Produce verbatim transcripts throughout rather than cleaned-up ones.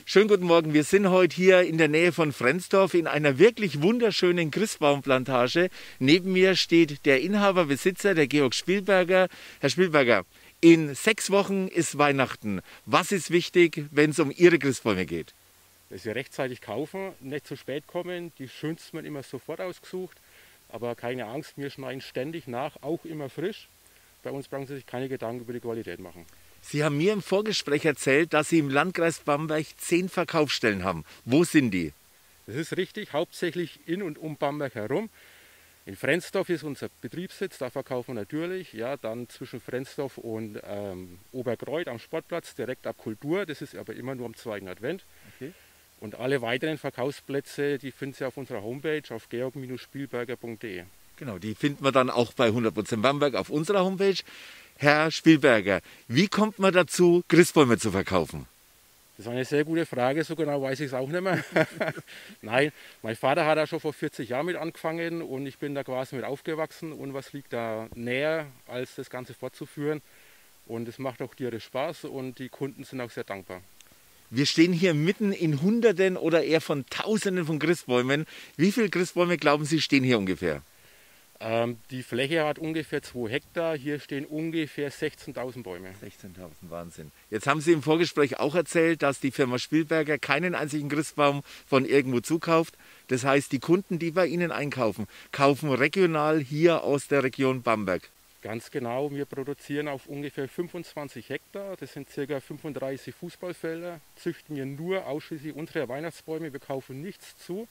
Schönen guten Morgen. Wir sind heute hier in der Nähe von Frensdorf in einer wirklich wunderschönen Christbaumplantage. Neben mir steht der Inhaber, Besitzer, der Georg Spielberger. Herr Spielberger, in sechs Wochen ist Weihnachten. Was ist wichtig, wenn es um Ihre Christbäume geht? Dass wir rechtzeitig kaufen, nicht zu spät kommen. Die schönsten werden immer sofort ausgesucht. Aber keine Angst, wir schneiden ständig nach, auch immer frisch. Bei uns brauchen Sie sich keine Gedanken über die Qualität machen. Sie haben mir im Vorgespräch erzählt, dass Sie im Landkreis Bamberg zehn Verkaufsstellen haben. Wo sind die? Das ist richtig, hauptsächlich in und um Bamberg herum. In Frensdorf ist unser Betriebssitz, da verkaufen wir natürlich. Ja, dann zwischen Frensdorf und ähm, Oberkreuth am Sportplatz, direkt ab Kultur. Das ist aber immer nur am zweiten Advent. Okay. Und alle weiteren Verkaufsplätze, die finden Sie auf unserer Homepage auf georg Spielberger punkt de. Genau, die finden wir dann auch bei hundert Prozent Bamberg auf unserer Homepage. Herr Spielberger, wie kommt man dazu, Christbäume zu verkaufen? Das ist eine sehr gute Frage, so genau weiß ich es auch nicht mehr. Nein, mein Vater hat da schon vor vierzig Jahren mit angefangen und ich bin da quasi mit aufgewachsen. Und was liegt da näher, als das Ganze fortzuführen? Und es macht auch tierisch Spaß und die Kunden sind auch sehr dankbar. Wir stehen hier mitten in Hunderten oder eher von Tausenden von Christbäumen. Wie viele Christbäume, glauben Sie, stehen hier ungefähr? Ähm, die Fläche hat ungefähr zwei Hektar. Hier stehen ungefähr sechzehntausend Bäume. sechzehntausend, Wahnsinn. Jetzt haben Sie im Vorgespräch auch erzählt, dass die Firma Spielberger keinen einzigen Christbaum von irgendwo zukauft. Das heißt, die Kunden, die bei Ihnen einkaufen, kaufen regional hier aus der Region Bamberg. Ganz genau, wir produzieren auf ungefähr fünfundzwanzig Hektar, das sind ca. fünfunddreißig Fußballfelder, züchten wir nur ausschließlich unsere Weihnachtsbäume, wir kaufen nichts zu.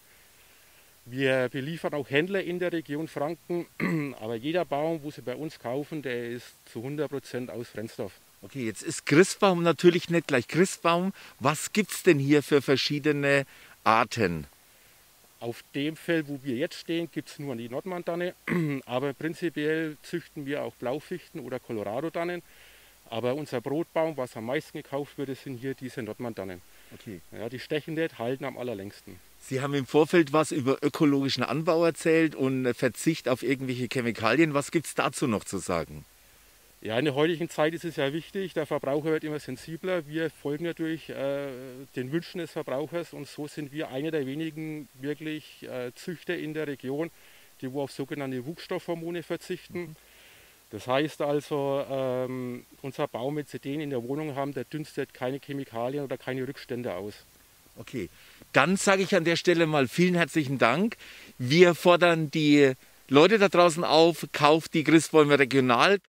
Wir beliefern auch Händler in der Region Franken, aber jeder Baum, wo Sie bei uns kaufen, der ist zu hundert Prozent aus Frensdorf. Okay, jetzt ist Christbaum natürlich nicht gleich Christbaum. Was gibt es denn hier für verschiedene Arten? Auf dem Feld, wo wir jetzt stehen, gibt es nur die Nordmann-Tanne, aber prinzipiell züchten wir auch Blaufichten oder Colorado-Tannen. Aber unser Brotbaum, was am meisten gekauft wird, sind hier diese Nordmann-Tannen. Okay. Ja, die stechen nicht, halten am allerlängsten. Sie haben im Vorfeld was über ökologischen Anbau erzählt und Verzicht auf irgendwelche Chemikalien. Was gibt es dazu noch zu sagen? Ja, in der heutigen Zeit ist es ja wichtig, der Verbraucher wird immer sensibler. Wir folgen natürlich äh, den Wünschen des Verbrauchers und so sind wir einer der wenigen wirklich äh, Züchter in der Region, die wo auf sogenannte Wuchsstoffhormone verzichten. Mhm. Das heißt also, ähm, unser Baum, wenn Sie den in der Wohnung haben, der dünstet keine Chemikalien oder keine Rückstände aus. Okay, dann sage ich an der Stelle mal vielen herzlichen Dank. Wir fordern die Leute da draußen auf, kauft die Christbäume regional.